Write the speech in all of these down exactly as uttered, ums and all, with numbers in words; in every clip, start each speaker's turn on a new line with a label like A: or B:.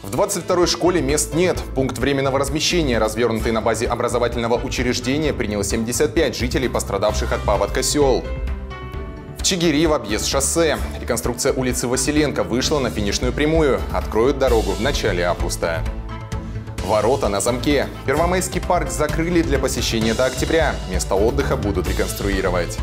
A: В двадцать второй школе мест нет. Пункт временного размещения, развернутый на базе образовательного учреждения, принял семьдесят пять жителей, пострадавших от паводка сел. В Чигири в объезд шоссе. Реконструкция улицы Василенко вышла на финишную прямую. Откроют дорогу в начале августа. Ворота на замке. Первомайский парк закрыли для посещения до октября. Место отдыха будут реконструировать.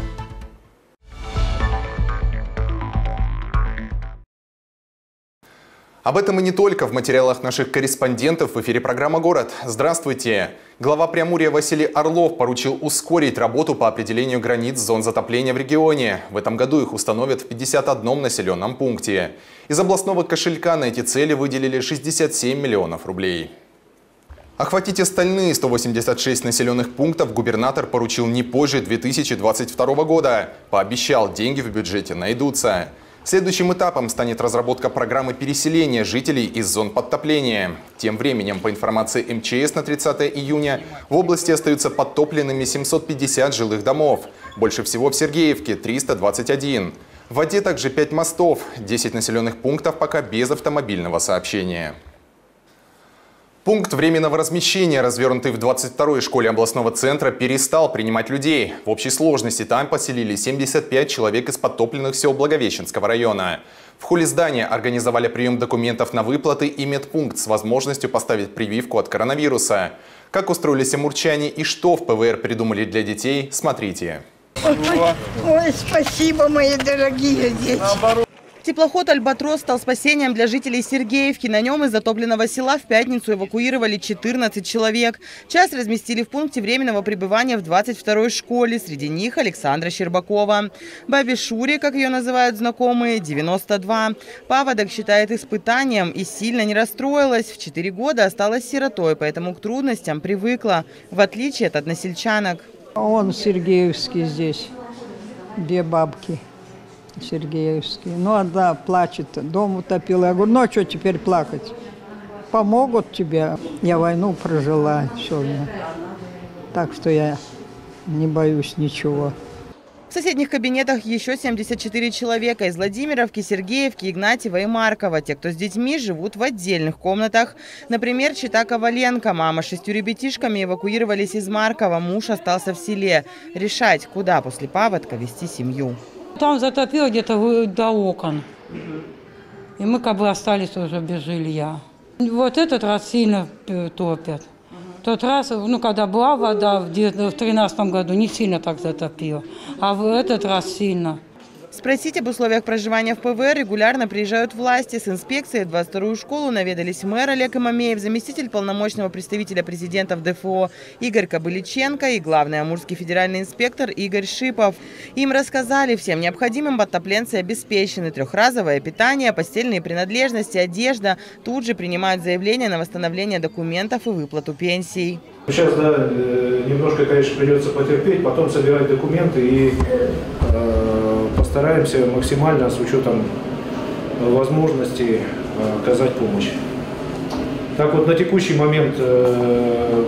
A: Об этом и не только в материалах наших корреспондентов в эфире программа «Город». Здравствуйте! Глава Преамурья Василий Орлов поручил ускорить работу по определению границ зон затопления в регионе. В этом году их установят в пятидесяти одном населенном пункте. Из областного кошелька на эти цели выделили шестьдесят семь миллионов рублей. Охватить остальные сто восемьдесят шесть населенных пунктов губернатор поручил не позже две тысячи двадцать второго года. Пообещал, деньги в бюджете найдутся. Следующим этапом станет разработка программы переселения жителей из зон подтопления. Тем временем, по информации эм че эс, на тридцатое июня в области остаются подтопленными семьсот пятьдесят жилых домов. Больше всего в Сергеевке – триста двадцать один. В воде также пять мостов, десять населенных пунктов пока без автомобильного сообщения. Пункт временного размещения, развернутый в двадцать второй школе областного центра, перестал принимать людей. В общей сложности там поселили семьдесят пять человек из подтопленных сел Благовещенского района. В холле здания организовали прием документов на выплаты и медпункт с возможностью поставить прививку от коронавируса. Как устроились амурчане и что в пэ вэ эр придумали для детей, смотрите.
B: Ой, ой, спасибо, мои дорогие дети.
C: Теплоход «Альбатрос» стал спасением для жителей Сергеевки. На нем из затопленного села в пятницу эвакуировали четырнадцать человек. Часть разместили в пункте временного пребывания в двадцать второй школе. Среди них Александра Щербакова. Бабе Шуре, как ее называют знакомые, девяносто два. Паводок считает испытанием и сильно не расстроилась. В четыре года осталась сиротой, поэтому к трудностям привыкла, в отличие от односельчанок.
B: Он Сергеевский здесь, две бабки. Сергеевский. Ну, одна плачет, дом утопила. Я говорю, ну, а что теперь плакать? Помогут тебе. Я войну прожила, все. Так что я не боюсь ничего.
C: В соседних кабинетах еще семьдесят четыре человека из Владимировки, Сергеевки, Игнатьева и Маркова. Те, кто с детьми, живут в отдельных комнатах. Например, чита Коваленко. Мама с шестью ребятишками эвакуировались из Маркова. Муж остался в селе. Решать, куда после паводка вести семью.
D: Там затопило где-то до окон. И мы как бы остались уже без жилья. Вот этот раз сильно топят. Тот раз, ну, когда была вода в тринадцатом году, не сильно так затопило. А в этот раз сильно.
C: Спросить об условиях проживания в пэ вэ эр регулярно приезжают власти. С инспекцией в двадцать вторую школу наведались мэр Олег Имамеев, заместитель полномочного представителя президента в дэ эф о Игорь Кобыличенко и главный амурский федеральный инспектор Игорь Шипов. Им рассказали, всем необходимым подтопленцы обеспечены. Трехразовое питание, постельные принадлежности, одежда. Тут же принимают заявление на восстановление документов и выплату пенсий.
E: Сейчас, да, немножко, конечно, придется потерпеть, потом собирать документы и э, постараемся максимально с учетом возможностей оказать помощь. Так вот, на текущий момент, э,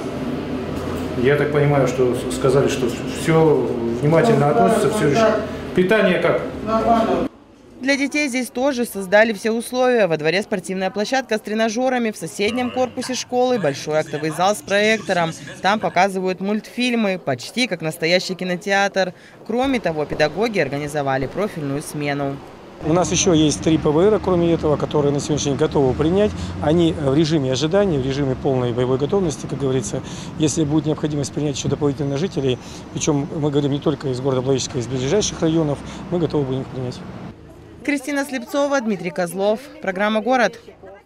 E: я так понимаю, что сказали, что все внимательно относятся, все решают. Питание как?
C: Для детей здесь тоже создали все условия. Во дворе спортивная площадка с тренажерами, в соседнем корпусе школы большой актовый зал с проектором. Там показывают мультфильмы, почти как настоящий кинотеатр. Кроме того, педагоги организовали профильную смену.
F: У нас еще есть три пэ вэ эра, кроме этого, которые на сегодняшний день готовы принять. Они в режиме ожидания, в режиме полной боевой готовности, как говорится. Если будет необходимость принять еще дополнительных жителей, причем мы говорим не только из города Благовещенска, из ближайших районов, мы готовы будем их принять.
C: Кристина Слепцова, Дмитрий Козлов. Программа «Город».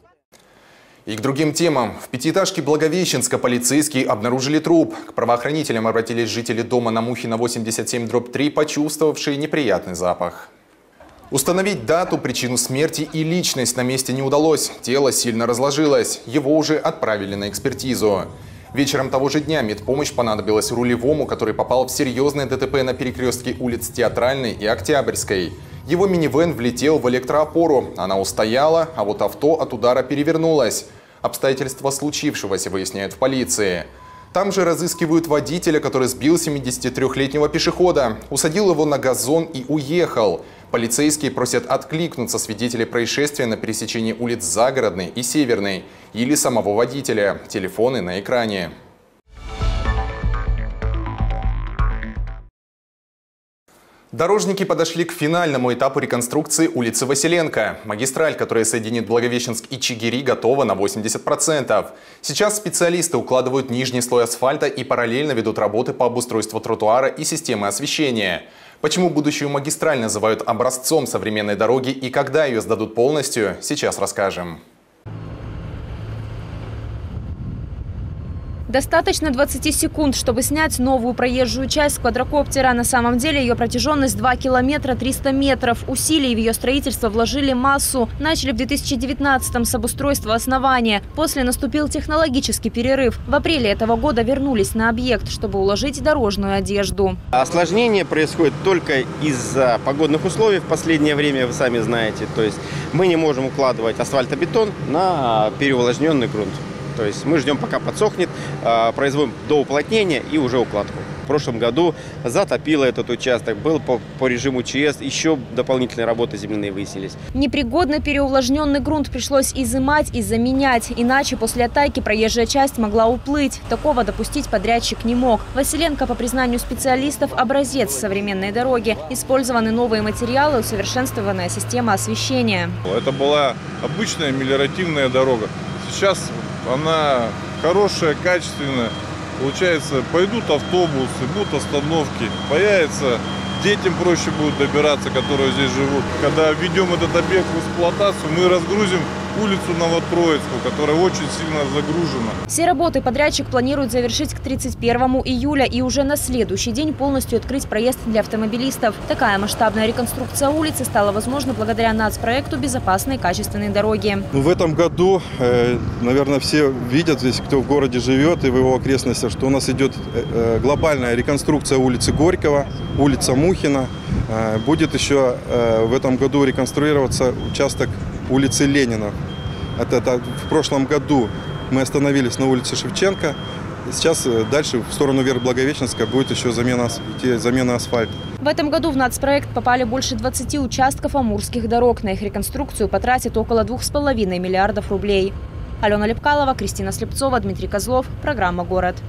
A: И к другим темам. В пятиэтажке Благовещенска полицейские обнаружили труп. К правоохранителям обратились жители дома на Мухина восемьдесят семь дробь три, почувствовавшие неприятный запах. Установить дату, причину смерти и личность на месте не удалось. Тело сильно разложилось. Его уже отправили на экспертизу. Вечером того же дня медпомощь понадобилась рулевому, который попал в серьезное дэ тэ пэ на перекрестке улиц Театральной и Октябрьской. Его минивэн влетел в электроопору. Она устояла, а вот авто от удара перевернулось. Обстоятельства случившегося выясняют в полиции. Там же разыскивают водителя, который сбил семидесятитрёхлетнего пешехода. Усадил его на газон и уехал. Полицейские просят откликнуться свидетелей происшествия на пересечении улиц Загородной и Северной или самого водителя. Телефоны на экране. Дорожники подошли к финальному этапу реконструкции улицы Василенко. Магистраль, которая соединит Благовещенск и Чигири, готова на восемьдесят процентов. Сейчас специалисты укладывают нижний слой асфальта и параллельно ведут работы по обустройству тротуара и системы освещения. Почему будущую магистраль называют образцом современной дороги и когда ее сдадут полностью, сейчас расскажем.
G: Достаточно двадцати секунд, чтобы снять новую проезжую часть квадрокоптера. На самом деле ее протяженность два километра триста метров. Усилий в ее строительство вложили массу. Начали в две тысячи девятнадцатом с обустройства основания. После наступил технологический перерыв. В апреле этого года вернулись на объект, чтобы уложить дорожную одежду.
H: Осложнение происходит только из-за погодных условий в последнее время, вы сами знаете. То есть мы не можем укладывать асфальтобетон на переувлажненный грунт. То есть мы ждем, пока подсохнет, производим доуплотнение и уже укладку. В прошлом году затопило этот участок, был по, по режиму ЧС, еще дополнительные работы земляные выяснились.
G: Непригодный переувлажненный грунт пришлось изымать и заменять, иначе после атаки проезжая часть могла уплыть. Такого допустить подрядчик не мог. Василенко, по признанию специалистов, образец современной дороги. Использованы новые материалы, усовершенствованная система освещения.
I: Это была обычная мелиоративная дорога. Сейчас она хорошая, качественная. Получается, пойдут автобусы, будут остановки, появится, детям проще будет добираться, которые здесь живут. Когда введем этот объект в эксплуатацию, мы разгрузим улицу Новотроицкую, которая очень сильно загружена.
G: Все работы подрядчик планирует завершить к тридцать первому июля и уже на следующий день полностью открыть проезд для автомобилистов. Такая масштабная реконструкция улицы стала возможна благодаря нацпроекту безопасной качественной дороги.
J: В этом году, наверное, все видят здесь, кто в городе живет и в его окрестностях, что у нас идет глобальная реконструкция улицы Горького, улица Мухина. Будет еще в этом году реконструироваться участок улицы Ленина. Это, это в прошлом году мы остановились на улице Шевченко. Сейчас дальше в сторону вверх Благовещенска будет еще замена, замена асфальта.
G: В этом году в нацпроект попали больше двадцати участков амурских дорог. На их реконструкцию потратит около двух с половиной миллиардов рублей. Алена Лепкалова, Кристина Слепцова, Дмитрий Козлов. Программа «Город».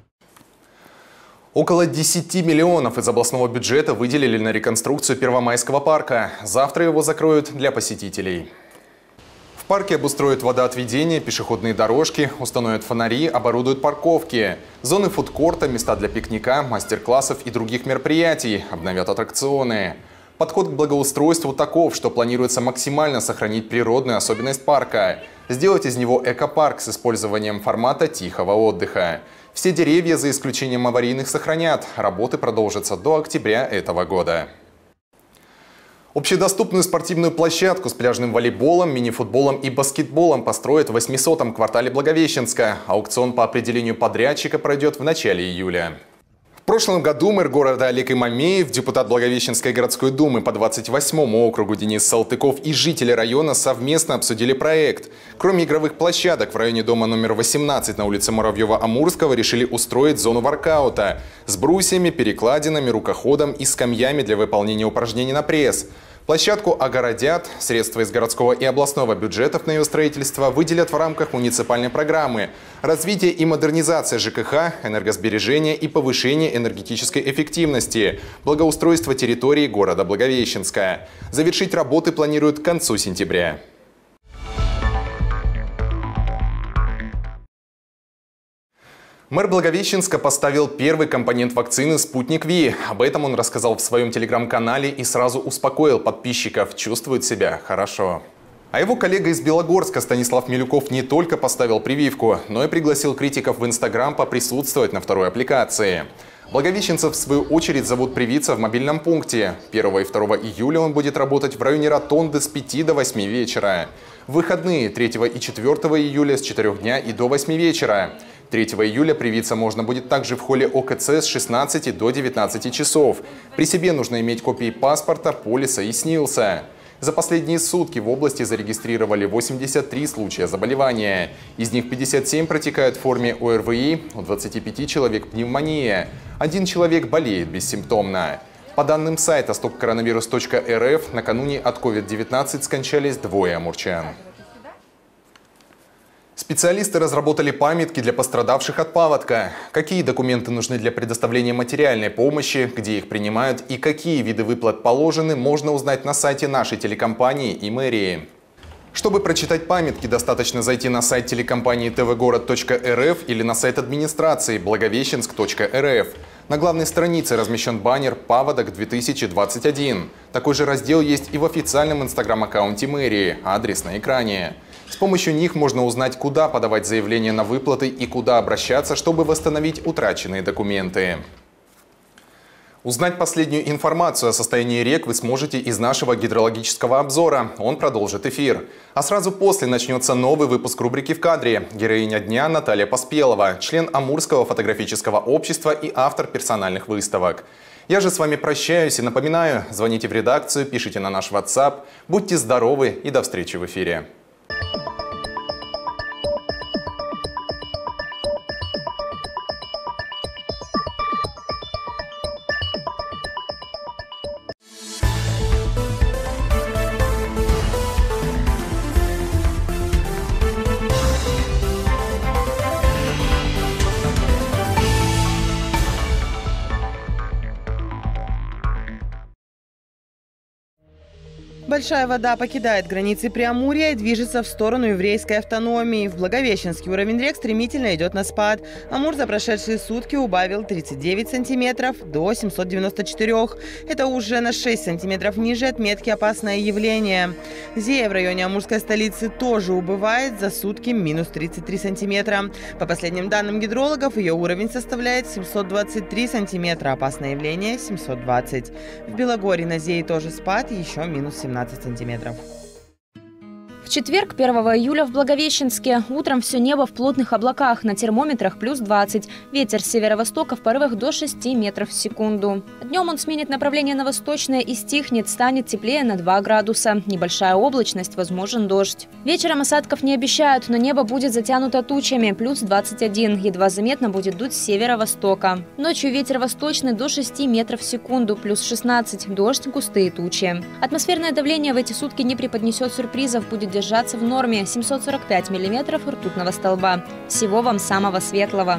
A: Около десяти миллионов из областного бюджета выделили на реконструкцию Первомайского парка. Завтра его закроют для посетителей. В парке обустроят водоотведение, пешеходные дорожки, установят фонари, оборудуют парковки, зоны фудкорта, места для пикника, мастер-классов и других мероприятий, обновят аттракционы. Подход к благоустройству таков, что планируется максимально сохранить природную особенность парка, сделать из него экопарк с использованием формата тихого отдыха. Все деревья, за исключением аварийных, сохранят. Работы продолжатся до октября этого года. Общедоступную спортивную площадку с пляжным волейболом, мини-футболом и баскетболом построят в восьмисотом квартале Благовещенска. Аукцион по определению подрядчика пройдет в начале июля. В прошлом году мэр города Олег Имамеев, депутат Благовещенской городской думы по двадцать восьмому округу Денис Салтыков и жители района совместно обсудили проект. Кроме игровых площадок, в районе дома номер восемнадцать на улице Муравьева-Амурского решили устроить зону воркаута с брусьями, перекладинами, рукоходом и скамьями для выполнения упражнений на пресс. Площадку огородят, средства из городского и областного бюджетов на ее строительство выделят в рамках муниципальной программы «Развитие и модернизация ЖКХ, энергосбережение и повышение энергетической эффективности, благоустройство территории города Благовещенска». Завершить работы планируют к концу сентября. Мэр Благовещенска поставил первый компонент вакцины «Спутник Ви». Об этом он рассказал в своем телеграм-канале и сразу успокоил подписчиков. Чувствует себя хорошо. А его коллега из Белогорска Станислав Милюков не только поставил прививку, но и пригласил критиков в Инстаграм поприсутствовать на второй аппликации. Благовещенцев, в свою очередь, зовут привиться в мобильном пункте. первого и второго июля он будет работать в районе Ротонды с пяти до восьми вечера. В выходные третьего и четвёртого июля с четырёх дня и до восьми вечера. третьего июля привиться можно будет также в холле ОКЦ с шестнадцати до девятнадцати часов. При себе нужно иметь копии паспорта, полиса и СНИЛСа. За последние сутки в области зарегистрировали восемьдесят три случая заболевания. Из них пятьдесят семь протекают в форме ОРВИ, у двадцати пяти человек пневмония. Один человек болеет бессимптомно. По данным сайта стоп коронавирус точка эр эф, накануне от ковид девятнадцать скончались двое амурчан. Специалисты разработали памятки для пострадавших от паводка. Какие документы нужны для предоставления материальной помощи, где их принимают и какие виды выплат положены, можно узнать на сайте нашей телекомпании и мэрии. Чтобы прочитать памятки, достаточно зайти на сайт телекомпании тэ вэ город точка эр эф или на сайт администрации благовещенск точка эр эф. На главной странице размещен баннер «Паводок две тысячи двадцать один». Такой же раздел есть и в официальном инстаграм-аккаунте мэрии. Адрес на экране. С помощью них можно узнать, куда подавать заявление на выплаты и куда обращаться, чтобы восстановить утраченные документы. Узнать последнюю информацию о состоянии рек вы сможете из нашего гидрологического обзора. Он продолжит эфир. А сразу после начнется новый выпуск рубрики «В кадре». Героиня дня Наталья Поспелова, член Амурского фотографического общества и автор персональных выставок. Я же с вами прощаюсь и напоминаю, звоните в редакцию, пишите на наш WhatsApp. Будьте здоровы и до встречи в эфире.
C: Большая вода покидает границы Преамурья и движется в сторону еврейской автономии. В Благовещенске уровень рек стремительно идет на спад. Амур за прошедшие сутки убавил тридцать девять сантиметров до семисот девяноста четырёх. Это уже на шесть сантиметров ниже отметки «Опасное явление». Зея в районе амурской столицы тоже убывает, за сутки минус тридцать три сантиметра. По последним данным гидрологов, ее уровень составляет семьсот двадцать три сантиметра, «Опасное явление» – семьсот двадцать. В Белогорье на Зее тоже спад, еще минус семнадцать сантиметров.
G: В четверг, первого июля, в Благовещенске. Утром все небо в плотных облаках, на термометрах плюс двадцать. Ветер с северо-востока в порывах до шести метров в секунду. Днем он сменит направление на восточное и стихнет, станет теплее на два градуса. Небольшая облачность, возможен дождь. Вечером осадков не обещают, но небо будет затянуто тучами, плюс двадцать один. Едва заметно будет дуть с северо-востока. Ночью ветер восточный до шести метров в секунду, плюс шестнадцать. Дождь, густые тучи. Атмосферное давление в эти сутки не преподнесет сюрпризов, будет держаться в норме, семьсот сорок пять миллиметров ртутного столба. Всего вам самого светлого.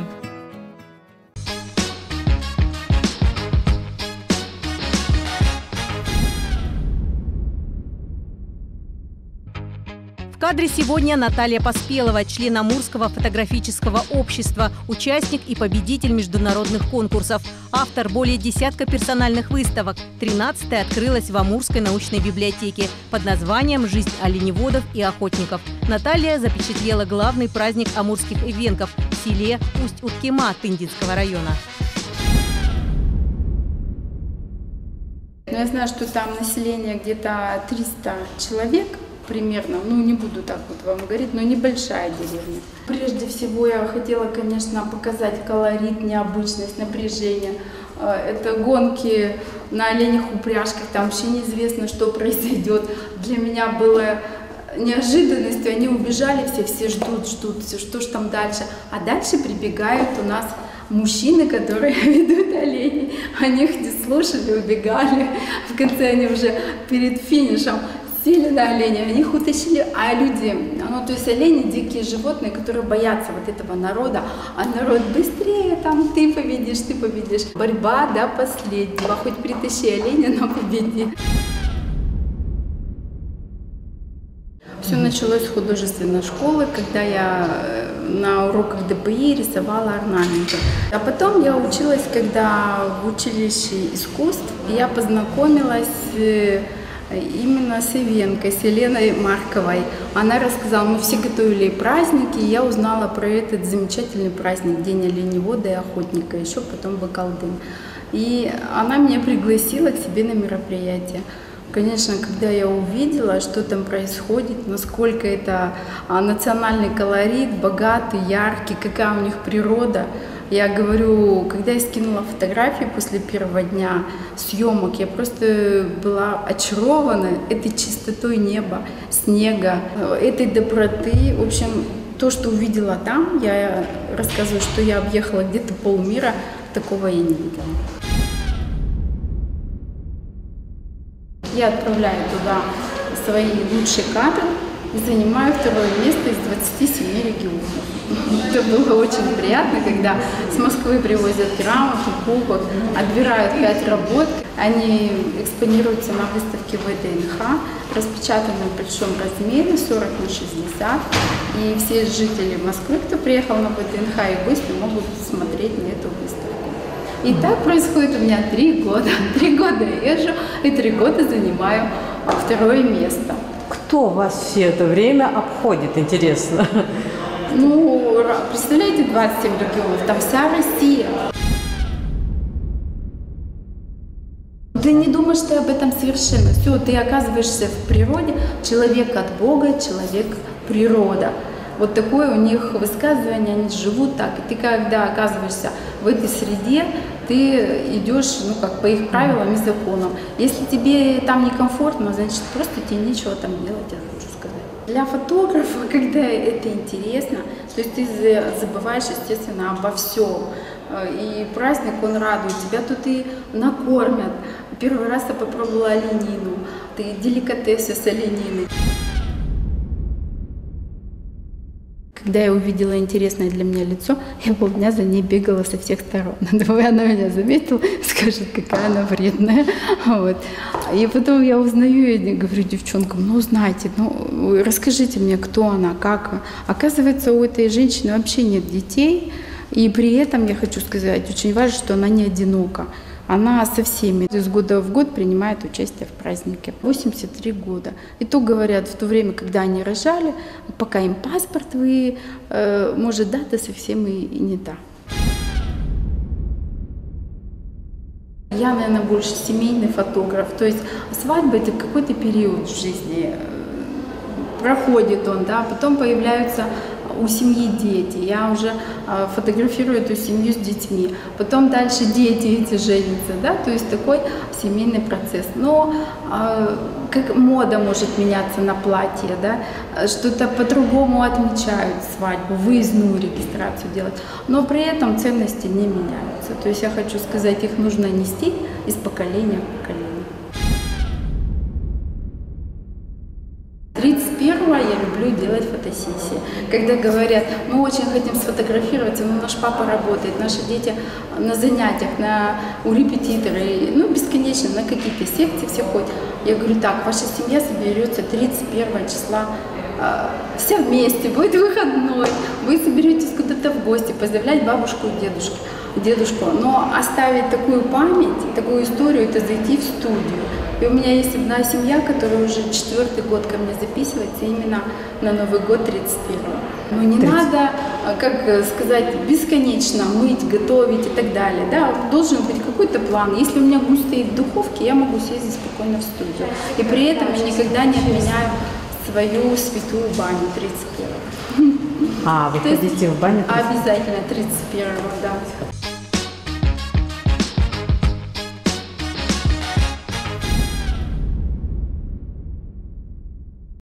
K: В кадре сегодня Наталья Поспелова, член Амурского фотографического общества, участник и победитель международных конкурсов, автор более десятка персональных выставок. тринадцатая открылась в Амурской научной библиотеке под названием «Жизнь оленеводов и охотников». Наталья запечатлела главный праздник амурских ивенков в селе Усть-Уткема Тындинского района.
L: Я знаю, что там население где-то триста человек. Примерно, ну не буду так вот вам говорить, но небольшая деревня. Прежде всего я хотела, конечно, показать колорит, необычность, напряжение. Это гонки на оленях упряжках, там вообще неизвестно, что произойдет. Для меня было неожиданностью, они убежали все, все ждут, ждут, все, что ж там дальше. А дальше прибегают у нас мужчины, которые ведут оленей. Они их не слушали, убегали. В конце они уже перед финишем сели на оленя, они их утащили, а люди, ну то есть олени дикие животные, которые боятся вот этого народа, а народ быстрее, там ты победишь, ты победишь. Борьба до последнего, хоть притащи оленя, но победи. Все началось с художественной школы, когда я на уроках дэ пэ и рисовала орнаменты. А потом я училась, когда в училище искусств, я познакомилась именно с ивенкой, с Еленой Марковой. Она рассказала, мы все готовили праздники, и я узнала про этот замечательный праздник, День оленевода и охотника, еще потом Бакалдын. И она меня пригласила к себе на мероприятие. Конечно, когда я увидела, что там происходит, насколько это национальный колорит, богатый, яркий, какая у них природа, я говорю, когда я скинула фотографии после первого дня съемок, я просто была очарована этой чистотой неба, снега, этой доброты. В общем, то, что увидела там, я рассказываю, что я объехала где-то полмира, такого я не видела. Я отправляю туда свои лучшие кадры и занимаю второе место из двадцати семи регионов. Это было очень приятно, когда с Москвы привозят грамоту, кубок, отбирают пять работ. Они экспонируются на выставке вэ дэ эн ха, распечатаны в большом размере, сорок на шестьдесят. И все жители Москвы, кто приехал на вэ дэ эн ха, и гости могут смотреть на эту выставку. И так происходит у меня три года. Три года езжу и три года занимаю второе место.
M: Кто вас все это время обходит, интересно?
L: Ну, представляете, двадцать семь регионов, там вся Россия. Ты не думаешь ты об этом совершенно. Все, ты оказываешься в природе, человек от Бога, человек природа. Вот такое у них высказывание, они живут так. И ты когда оказываешься в этой среде, ты идешь, ну, как по их правилам и законам. Если тебе там некомфортно, значит, просто тебе нечего там делать, я хочу сказать. Для фотографа, когда это интересно, то есть ты забываешь, естественно, обо всем. И праздник, он радует. Тебя тут и накормят. Первый раз я попробовала оленину, ты деликатесы с олениной. Когда я увидела интересное для меня лицо, я полдня за ней бегала со всех сторон. Думаю, она меня заметила, скажет, какая она вредная. Вот. И потом я узнаю и говорю девчонкам, ну узнайте, ну расскажите мне, кто она, как. Оказывается, у этой женщины вообще нет детей. И при этом, я хочу сказать, очень важно, что она не одинока. Она со всеми из года в год принимает участие в празднике. восемьдесят три года. И то говорят, в то время, когда они рожали, пока им паспорт вы, э, может, дата совсем и, и не та. Я, наверное, больше семейный фотограф. То есть свадьба — это какой-то период в жизни. Проходит он, да, потом появляются у семьи дети, я уже э, фотографирую эту семью с детьми, потом дальше дети эти женятся, да, то есть такой семейный процесс. Но э, как мода может меняться на платье, да, что-то по-другому отмечают свадьбу, выездную регистрацию делать, но при этом ценности не меняются. То есть я хочу сказать, их нужно нести из поколения в поколение. тридцать первого я люблю делать фотосессии. Когда говорят, мы очень хотим сфотографироваться, но наш папа работает, наши дети на занятиях, на, у репетиторы, ну бесконечно, на какие-то секции все ходят. Я говорю, так, ваша семья соберется тридцать первого числа, э, все вместе, будет выходной, вы соберетесь куда-то в гости, поздравлять бабушку и дедушку, дедушку. Но оставить такую память, такую историю, это зайти в студию. И у меня есть одна семья, которая уже четвертый год ко мне записывается именно на Новый год тридцать первого. Но не тридцать. Надо, как сказать, бесконечно мыть, готовить и так далее. Да? Должен быть какой-то план. Если у меня гусь стоит в духовке, я могу съездить спокойно в студию. И при этом я никогда не отменяю свою святую баню тридцать первого.
M: А, вы ходите в баню?
L: Обязательно тридцать первого, да.